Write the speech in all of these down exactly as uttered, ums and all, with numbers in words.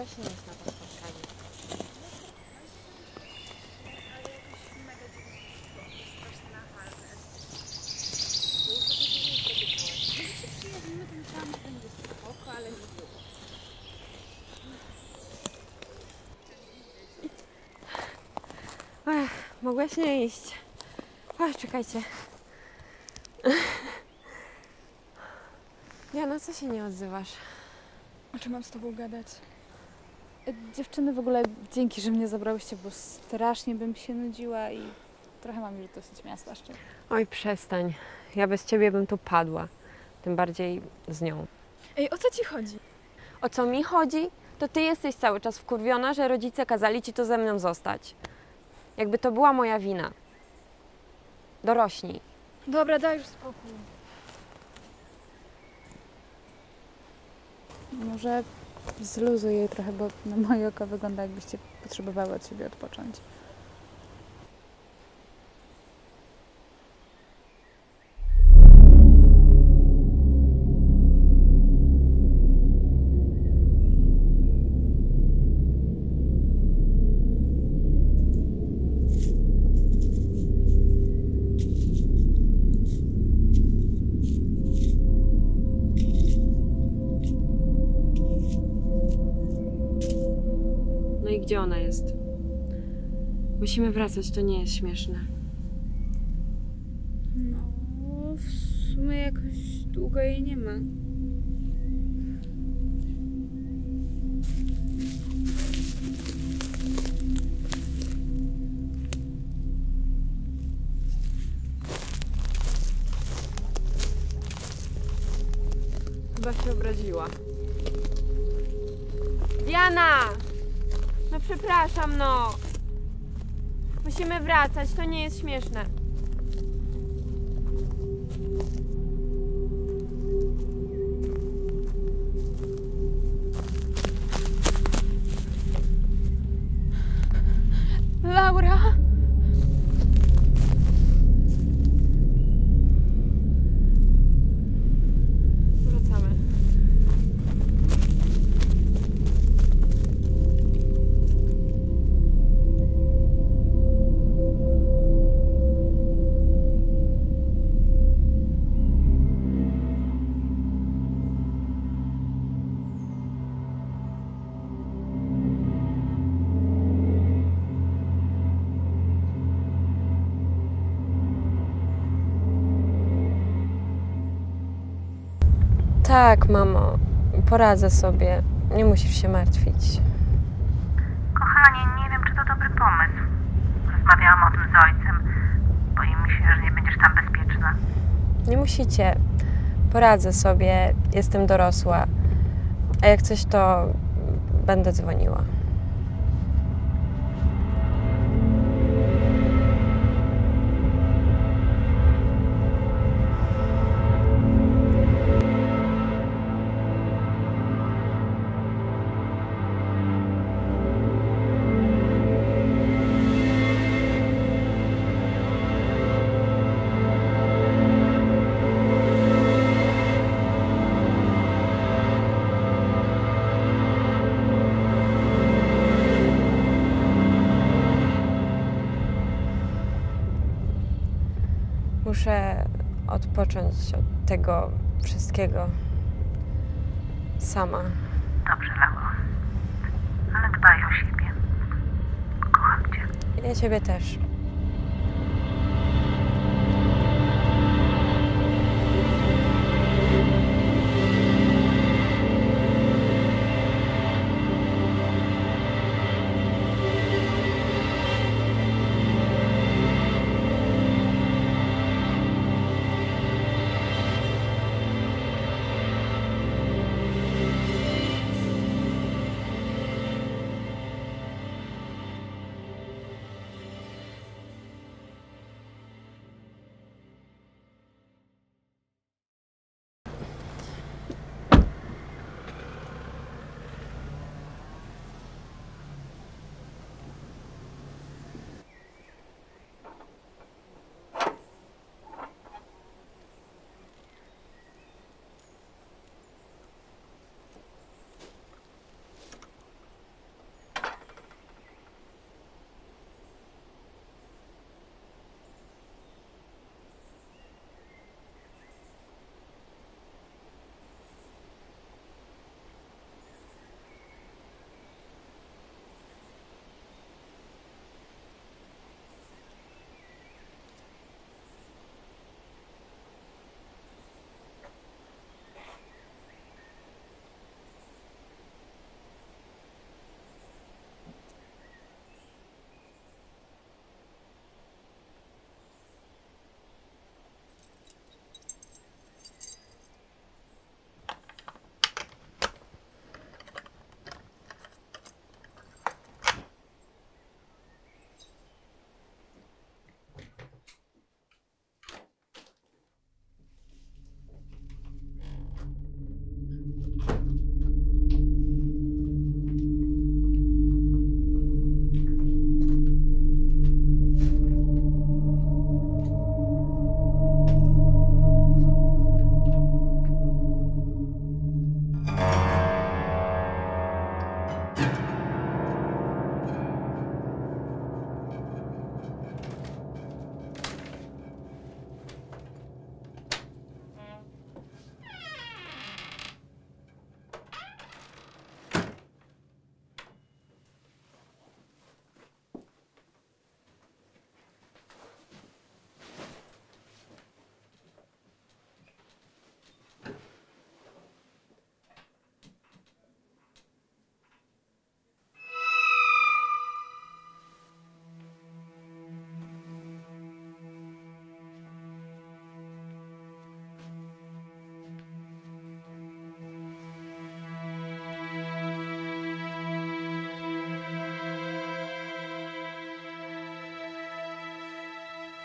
się iść na to spotkanie. Ech, mogłaś nie iść. Ach, czekajcie. Jana, co się nie odzywasz? O czym mam z tobą gadać? Dziewczyny, w ogóle dzięki, że mnie zabrałyście, bo strasznie bym się nudziła i trochę mam już dosyć miasta szczerze. Oj, przestań. Ja bez ciebie bym tu padła. Tym bardziej z nią. Ej, o co ci chodzi? O co mi chodzi? To ty jesteś cały czas wkurwiona, że rodzice kazali ci to ze mną zostać. Jakby to była moja wina. Dorośnij. Dobra, daj już spokój. Może zluzuj jej trochę, bo na moje oko wygląda, jakbyście potrzebowały od siebie odpocząć. No i gdzie ona jest? Musimy wracać, to nie jest śmieszne. No, w sumie jakoś długo jej nie ma. Chyba się obraziła. Diana! No przepraszam, no. Musimy wracać, to nie jest śmieszne. Laura! Wracamy. Tak, mamo. Poradzę sobie. Nie musisz się martwić. Kochanie, nie wiem, czy to dobry pomysł. Rozmawiałam o tym z ojcem. Boimy się, że nie będziesz tam bezpieczna. Nie musicie. Poradzę sobie. Jestem dorosła. A jak coś, to będę dzwoniła. Muszę odpocząć od tego wszystkiego sama. Dobrze, Lauro. Ale dbaj o siebie. Kocham cię. Ja ciebie też.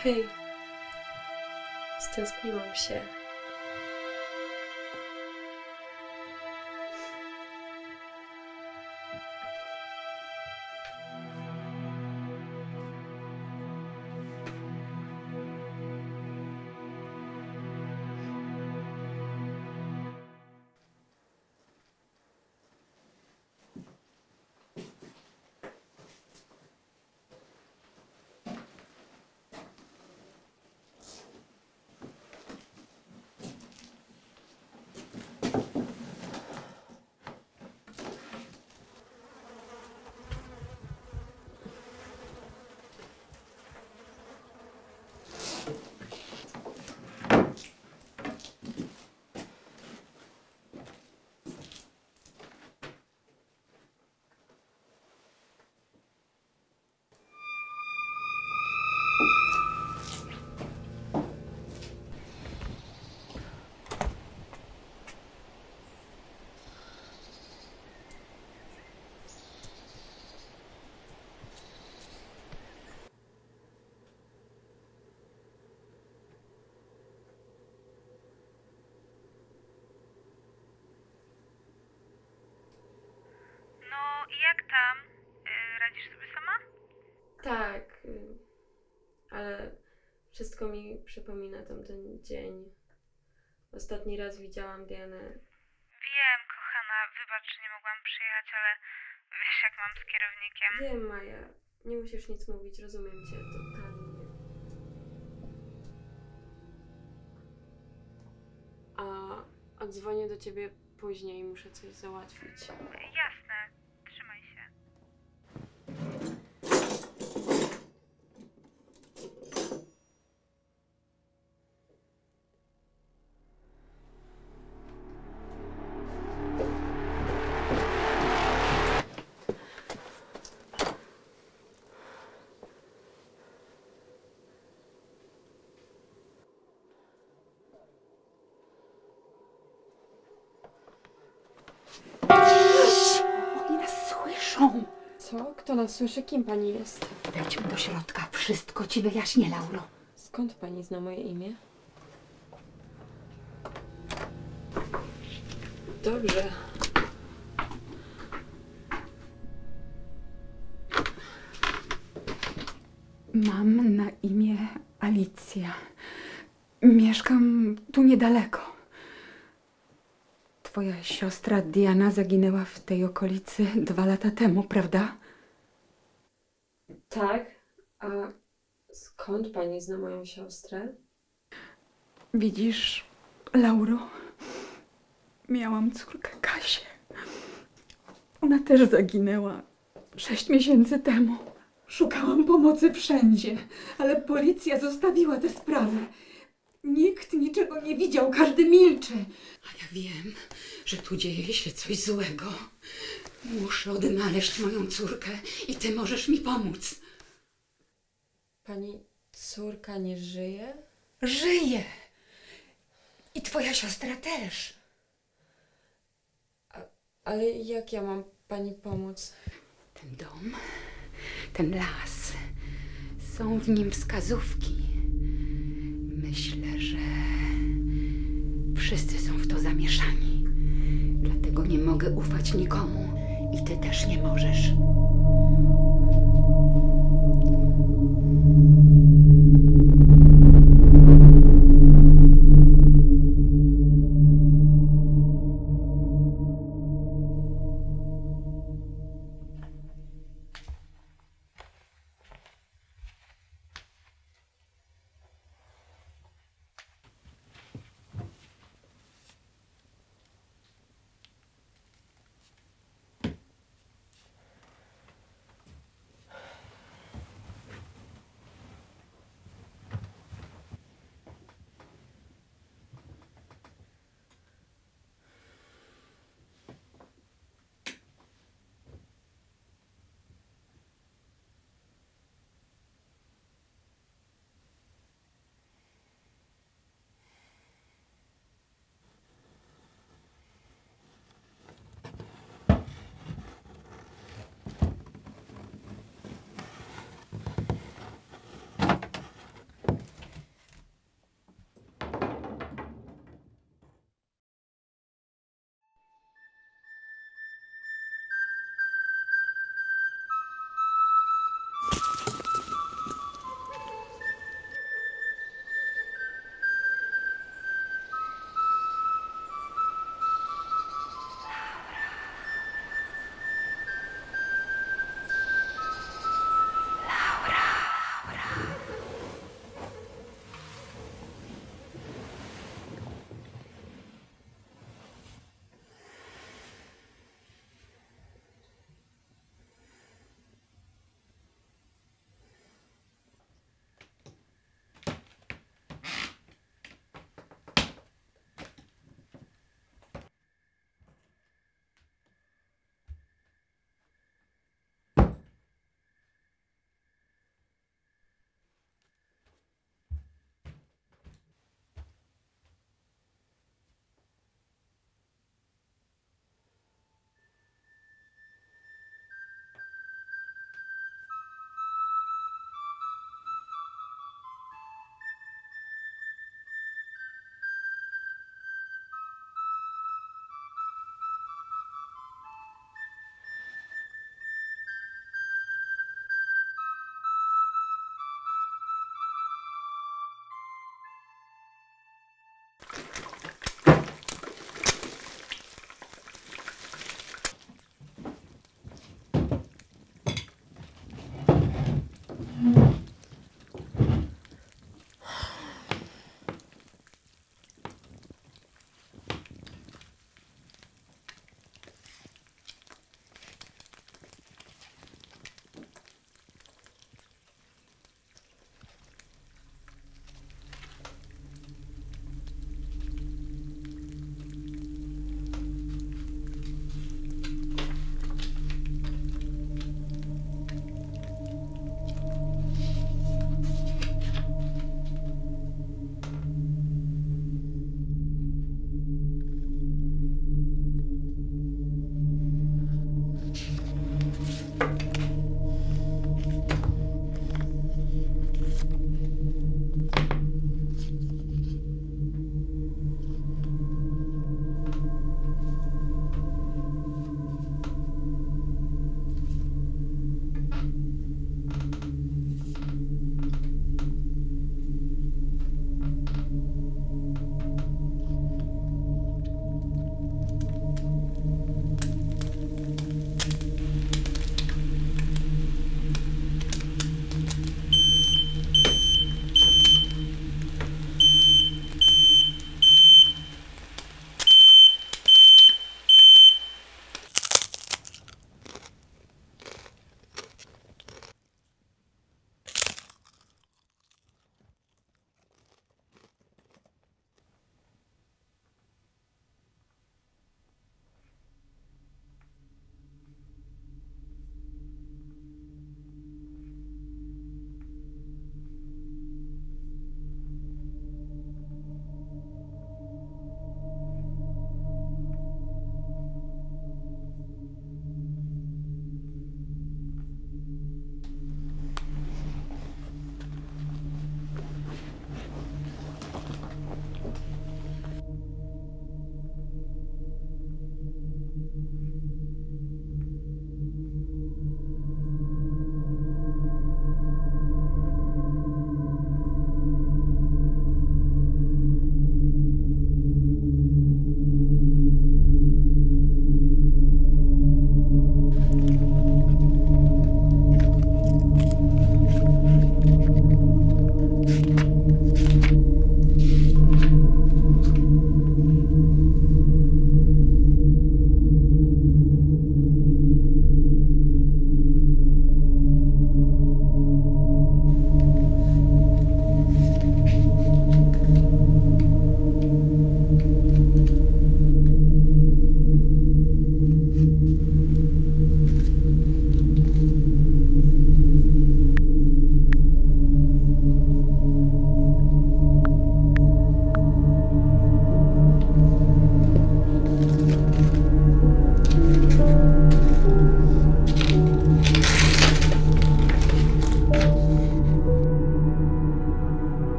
Hej, stęskniłam się. No i jak tam? Yy, radzisz sobie sama? Tak, y, ale wszystko mi przypomina tamten dzień. Ostatni raz widziałam Dianę. Wiem, kochana, wybacz, że nie mogłam przyjechać, ale wiesz jak mam z kierownikiem. Wiem, Maja, nie musisz nic mówić, rozumiem cię totalnie. A odzwonię do ciebie później, muszę coś załatwić. Jasne, trzymaj się. Oni nas słyszą. Co? Kto nas słyszy? Kim pani jest? Wejdźmy do środka. Wszystko ci wyjaśnię, Lauro. Skąd pani zna moje imię? Dobrze. Mam na imię Alicja. Mieszkam tu niedaleko. Twoja siostra Diana zaginęła w tej okolicy dwa lata temu, prawda? Tak? A skąd pani zna moją siostrę? Widzisz, Lauro, miałam córkę Kasię. Ona też zaginęła sześć miesięcy temu. Szukałam pomocy wszędzie, ale policja zostawiła tę sprawę. Nikt niczego nie widział, każdy milczy. A ja wiem, że tu dzieje się coś złego. Muszę odnaleźć moją córkę i ty możesz mi pomóc. Pani córka nie żyje? Żyje. I twoja siostra też. A, ale jak ja mam pani pomóc? Ten dom, ten las, są w nim wskazówki. Myślę, że wszyscy są w to zamieszani. Dlatego nie mogę ufać nikomu i ty też nie możesz.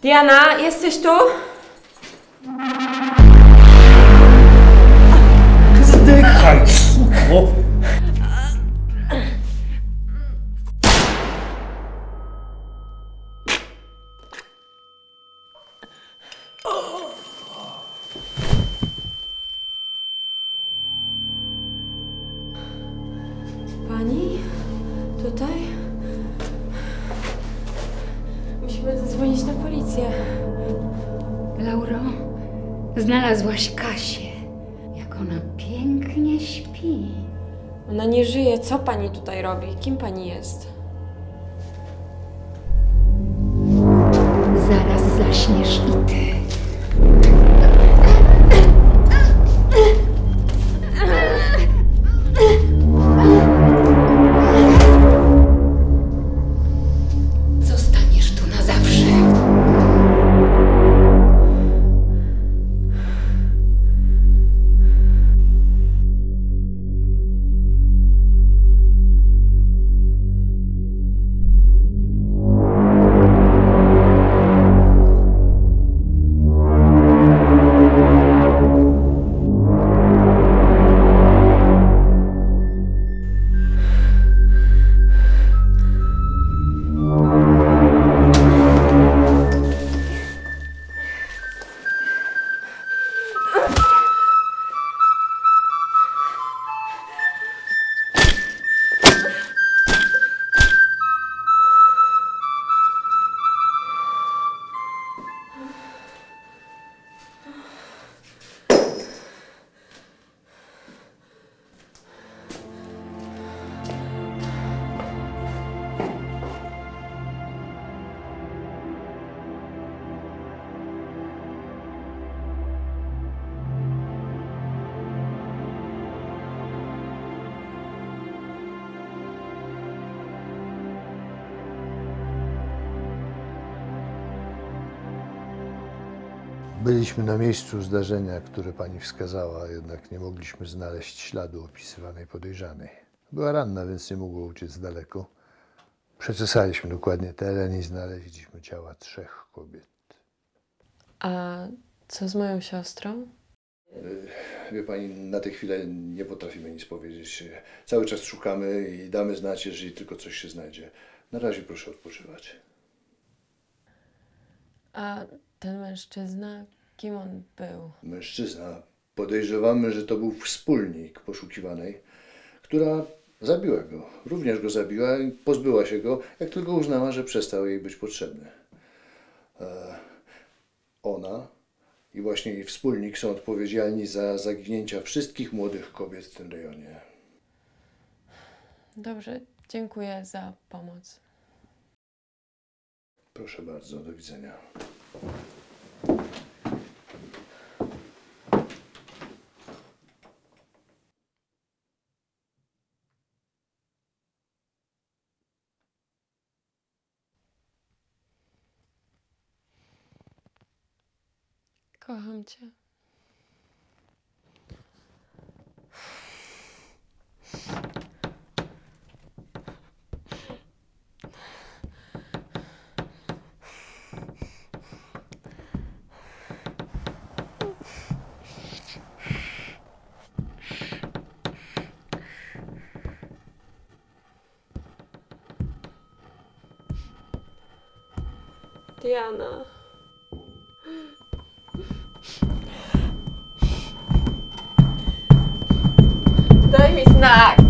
Diana, jesteś tu? Zdychaj, suko! Pani? Tutaj? Musimy zadzwonić na policję. Lauro, znalazłaś Kasię. Jak ona pięknie śpi. Ona nie żyje. Co pani tutaj robi? Kim pani jest? Zaraz zaśniesz i ty. Zostaniesz tu na zawsze. Byliśmy na miejscu zdarzenia, które pani wskazała, jednak nie mogliśmy znaleźć śladu opisywanej podejrzanej. Była ranna, więc nie mogła uciec daleko. Przeczesaliśmy dokładnie teren i znaleźliśmy ciała trzech kobiet. A co z moją siostrą? Wie pani, na tę chwilę nie potrafimy nic powiedzieć. Cały czas szukamy i damy znać, jeżeli tylko coś się znajdzie. Na razie proszę odpoczywać. A ten mężczyzna, kim on był? Mężczyzna. Podejrzewamy, że to był wspólnik poszukiwanej, która zabiła go. Również go zabiła i pozbyła się go, jak tylko uznała, że przestał jej być potrzebny. E, ona i właśnie jej wspólnik są odpowiedzialni za zaginięcia wszystkich młodych kobiet w tym rejonie. Dobrze, dziękuję za pomoc. Proszę bardzo, do widzenia. Kocham cię. Diana. Daj mi znak!